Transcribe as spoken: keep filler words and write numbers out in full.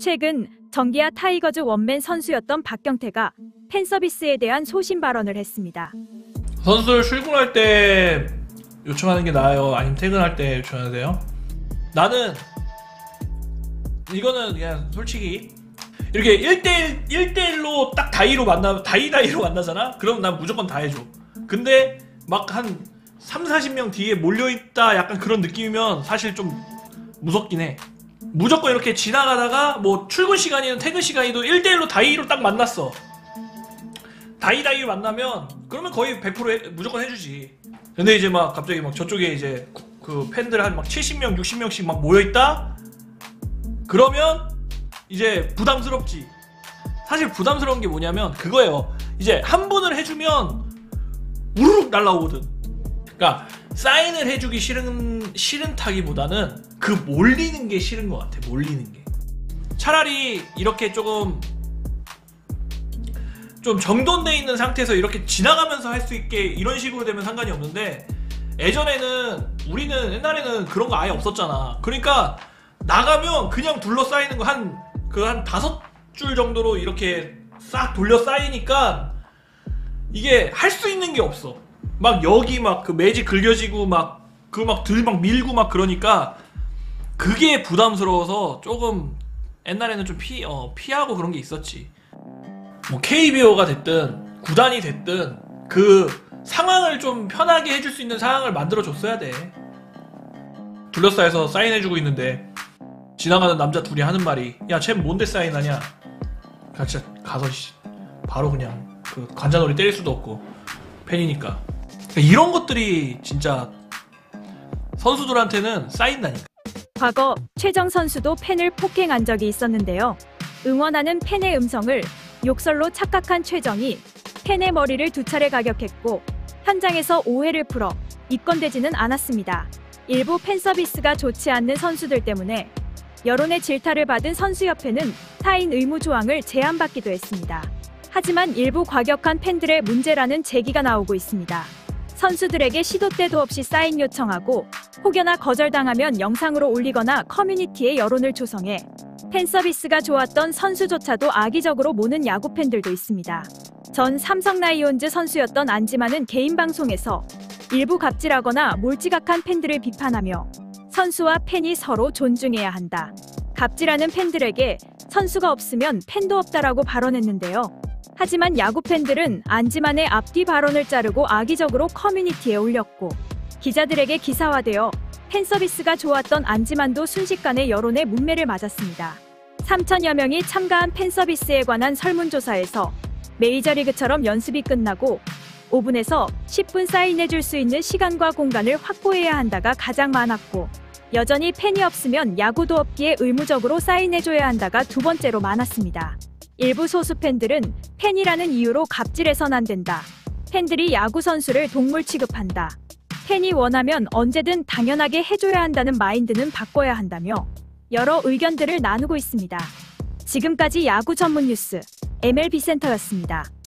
최근 정기아 타이거즈 원맨 선수였던 박경태가 팬서비스에 대한 소신 발언을 했습니다. 선수들 출근할 때 요청하는 게 나아요? 아니면 퇴근할 때 요청해야 돼요? 나는 이거는 그냥 솔직히 이렇게 일 대일, 일 대일로 딱 다이로 만나, 다이다이로 만나잖아? 그럼 난 무조건 다 해줘. 근데 막 한 삼, 사십 명 뒤에 몰려있다 약간 그런 느낌이면 사실 좀 무섭긴 해. 무조건 이렇게 지나가다가 뭐 출근 시간이든 퇴근 시간이든 일 대일로 다이로 딱 만났어. 다이다이로 만나면 그러면 거의 백 퍼센트 해, 무조건 해주지. 근데 이제 막 갑자기 막 저쪽에 이제 그 팬들 한 막 칠십 명, 육십 명씩 막 모여있다? 그러면 이제 부담스럽지. 사실 부담스러운 게 뭐냐면 그거예요. 이제 한 분을 해주면 우르륵 날라오거든. 그러니까 사인을 해주기 싫은 싫은 타기보다는 그 몰리는 게 싫은 것 같아. 몰리는 게. 차라리 이렇게 조금 좀 정돈돼 있는 상태에서 이렇게 지나가면서 할 수 있게 이런 식으로 되면 상관이 없는데, 예전에는 우리는 옛날에는 그런 거 아예 없었잖아. 그러니까 나가면 그냥 둘러싸이는 거 한 그 한 다섯 줄 정도로 이렇게 싹 둘러싸이니까 이게 할 수 있는 게 없어. 막 여기 막 그 매지 긁혀지고 막 그 막 들 막 밀고 막 그러니까 그게 부담스러워서 조금 옛날에는 좀 피, 어, 피하고 그런 게 있었지. 뭐 케이비오가 됐든 구단이 됐든 그 상황을 좀 편하게 해줄 수 있는 상황을 만들어 줬어야 돼. 둘러싸여서 사인해주고 있는데 지나가는 남자 둘이 하는 말이 야 쟤 뭔데 사인하냐. 같이 가서 바로 그냥 그 관자놀이 때릴 수도 없고 팬이니까. 그러니까 이런 것들이 진짜 선수들한테는 쌓인다니까. 과거 최정 선수도 팬을 폭행한 적이 있었는데요. 응원하는 팬의 음성을 욕설로 착각한 최정이 팬의 머리를 두 차례 가격했고 현장에서 오해를 풀어 입건되지는 않았습니다. 일부 팬서비스가 좋지 않는 선수들 때문에 여론의 질타를 받은 선수협회는 사인 의무 조항을 제한받기도 했습니다. 하지만 일부 과격한 팬들의 문제라는 제기가 나오고 있습니다. 선수들에게 시도 때도 없이 사인 요청하고 혹여나 거절당하면 영상으로 올리거나 커뮤니티에 여론을 조성해 팬서비스가 좋았던 선수조차도 악의적으로 모는 야구 팬들도 있습니다. 전 삼성 라이온즈 선수였던 안지만은 개인 방송에서 일부 갑질하거나 몰지각한 팬들을 비판하며 선수와 팬이 서로 존중해야 한다. 갑질하는 팬들에게 선수가 없으면 팬도 없다라고 발언했는데요. 하지만 야구 팬들은 안지만의 앞뒤 발언을 자르고 악의적으로 커뮤니티에 올렸고 기자들에게 기사화되어 팬서비스가 좋았던 안지만도 순식간에 여론의 문매를 맞았습니다. 삼천여 명이 참가한 팬서비스에 관한 설문조사에서 메이저리그처럼 연습이 끝나고 오 분에서 십 분 사인해줄 수 있는 시간과 공간을 확보해야 한다가 가장 많았고 여전히 팬이 없으면 야구도 없기에 의무적으로 사인해줘야 한다가 두 번째로 많았습니다. 일부 소수 팬들은 팬이라는 이유로 갑질해선 안 된다. 팬들이 야구 선수를 동물 취급한다. 팬이 원하면 언제든 당연하게 해줘야 한다는 마인드는 바꿔야 한다며 여러 의견들을 나누고 있습니다. 지금까지 야구 전문 뉴스 엠엘비 센터였습니다.